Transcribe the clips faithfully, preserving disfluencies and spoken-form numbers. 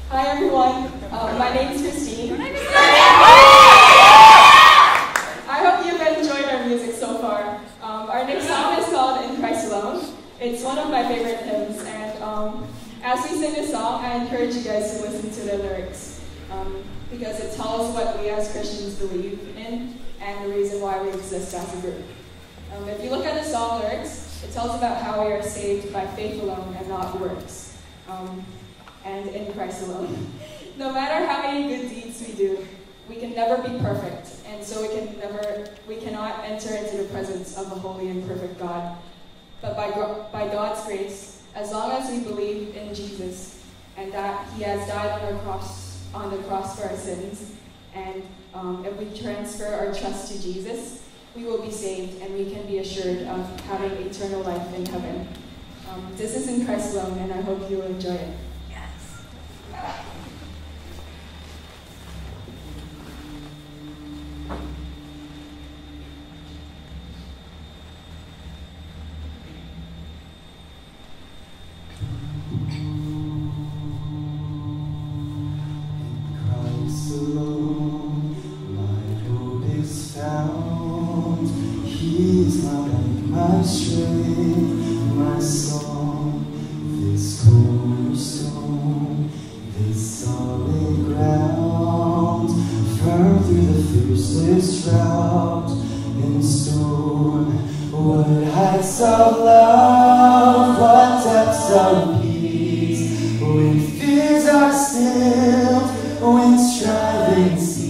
Hi everyone, um, my name is Christine. I hope you've enjoyed our music so far. Um, our next song is called In Christ Alone. It's one of my favorite hymns, and um, as we sing this song, I encourage you guys to listen to the lyrics um, because it tells what we as Christians believe in and the reason why we exist as a group. Um, if you look at the song lyrics, it tells about how we are saved by faith alone and not works. Um, and in Christ alone. No matter how many good deeds we do, we can never be perfect, and so we can never, we cannot enter into the presence of a holy and perfect God. But by, by God's grace, as long as we believe in Jesus and that He has died on the cross, on the cross for our sins, and um, if we transfer our trust to Jesus, we will be saved and we can be assured of having eternal life in heaven. Um, this is In Christ Alone, and I hope you will enjoy it. He is my light, my strength, my song, this cornerstone, this solid ground, firm through the fiercest drought and storm. What heights of love, what depths of peace, when fears are stilled, when striving cease.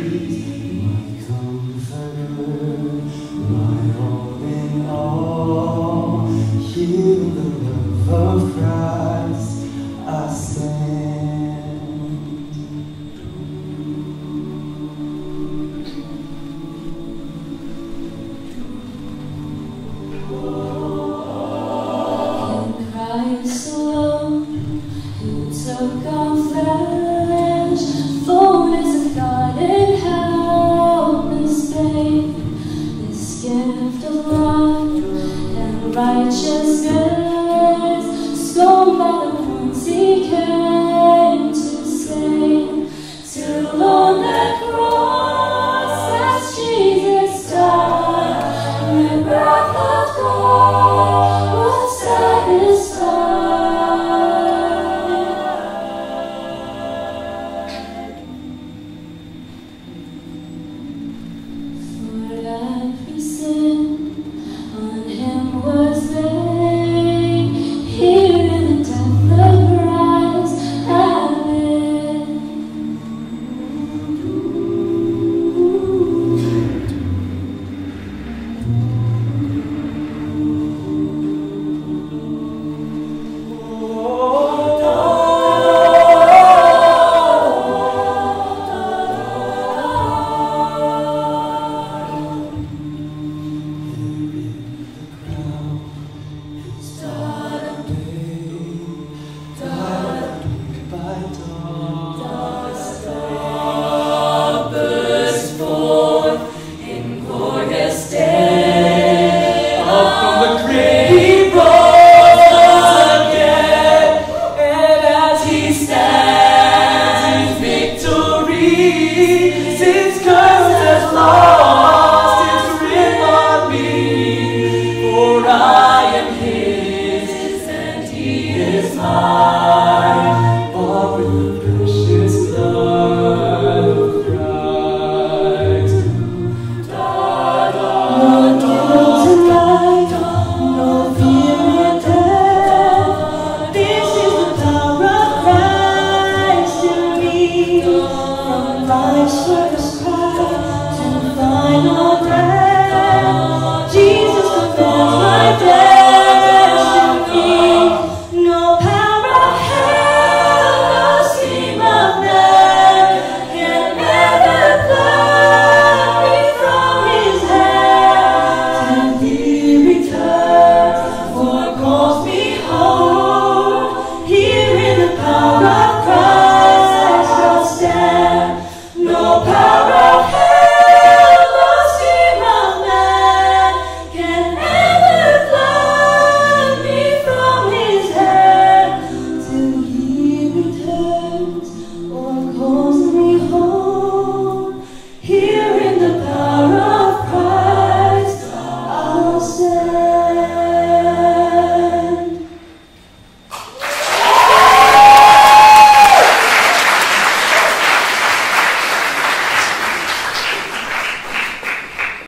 Here in the love of Christ I stand. In Christ alone, who took on